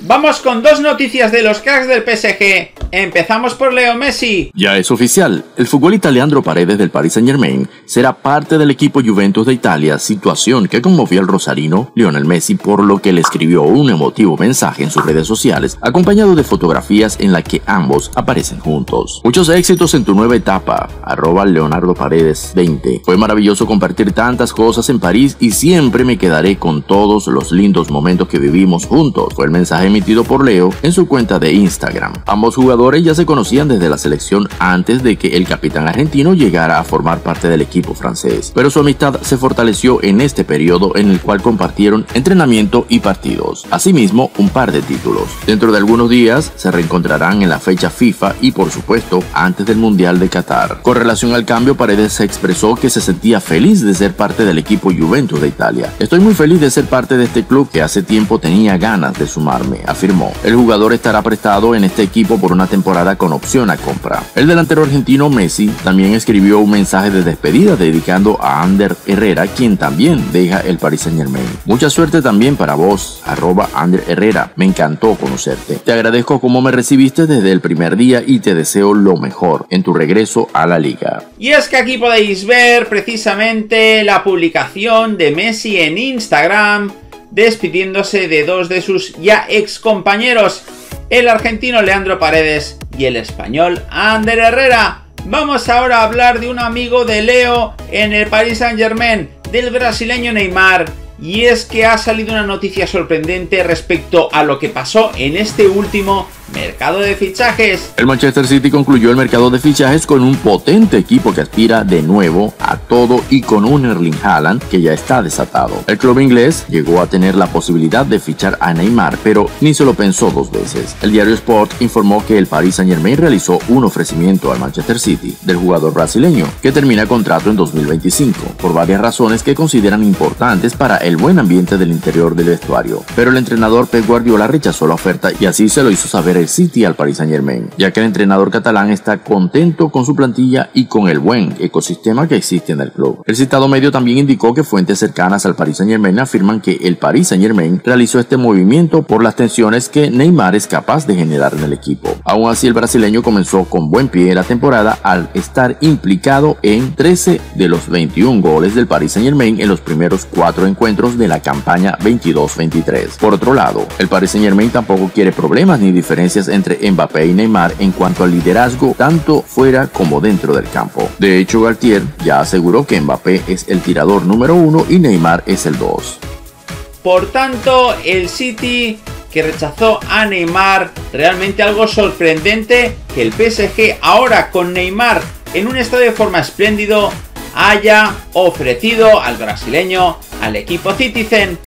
Vamos con dos noticias de los cracks del PSG. Empezamos por Leo Messi. Ya es oficial, el futbolista Leandro Paredes del Paris Saint-Germain será parte del equipo Juventus de Italia, situación que conmovió al rosarino Lionel Messi, por lo que le escribió un emotivo mensaje en sus redes sociales, acompañado de fotografías en las que ambos aparecen juntos. Muchos éxitos en tu nueva etapa, @LeonardoParedes20. Fue maravilloso compartir tantas cosas en París y siempre me quedaré con todos los lindos momentos que vivimos juntos, fue el mensaje emitido por Leo en su cuenta de Instagram. Ambos jugadores ya se conocían desde la selección antes de que el capitán argentino llegara a formar parte del equipo francés, pero su amistad se fortaleció en este periodo en el cual compartieron entrenamiento y partidos, asimismo un par de títulos. Dentro de algunos días se reencontrarán en la fecha FIFA y por supuesto antes del Mundial de Qatar. Con relación al cambio, Paredes se expresó que se sentía feliz de ser parte del equipo Juventus de Italia. Estoy muy feliz de ser parte de este club que hace tiempo tenía ganas de sumarme, afirmó. El jugador estará prestado en este equipo por una temporada con opción a compra. El delantero argentino Messi también escribió un mensaje de despedida dedicando a Ander Herrera, quien también deja el Paris Saint-Germain. Mucha suerte también para vos, @Ander Herrera. Me encantó conocerte. Te agradezco cómo me recibiste desde el primer día y te deseo lo mejor en tu regreso a la liga. Y es que aquí podéis ver precisamente la publicación de Messi en Instagram, despidiéndose de dos de sus ya ex compañeros, el argentino Leandro Paredes y el español Ander Herrera. Vamos ahora a hablar de un amigo de Leo en el Paris Saint-Germain, del brasileño Neymar. Y es que ha salido una noticia sorprendente respecto a lo que pasó en este último mercado de fichajes. El Manchester City concluyó el mercado de fichajes con un potente equipo que aspira de nuevo a todo y con un Erling Haaland que ya está desatado. El club inglés llegó a tener la posibilidad de fichar a Neymar, pero ni se lo pensó dos veces. El diario Sport informó que el Paris Saint-Germain realizó un ofrecimiento al Manchester City del jugador brasileño, que termina contrato en 2025, por varias razones que consideran importantes para el buen ambiente del interior del vestuario. Pero el entrenador Pep Guardiola rechazó la oferta y así se lo hizo saber el City al Paris Saint-Germain, ya que el entrenador catalán está contento con su plantilla y con el buen ecosistema que existe en el club. El citado medio también indicó que fuentes cercanas al Paris Saint-Germain afirman que el Paris Saint-Germain realizó este movimiento por las tensiones que Neymar es capaz de generar en el equipo. Aún así, el brasileño comenzó con buen pie la temporada al estar implicado en 13 de los 21 goles del Paris Saint-Germain en los primeros 4 encuentros de la campaña 22-23. Por otro lado, el Paris Saint-Germain tampoco quiere problemas ni diferencias entre Mbappé y Neymar en cuanto al liderazgo tanto fuera como dentro del campo. De hecho, Galtier ya aseguró que Mbappé es el tirador número 1 y Neymar es el 2. Por tanto, el City, que rechazó a Neymar, realmente algo sorprendente que el PSG ahora con Neymar en un estado de forma espléndido haya ofrecido al brasileño al equipo Citizen.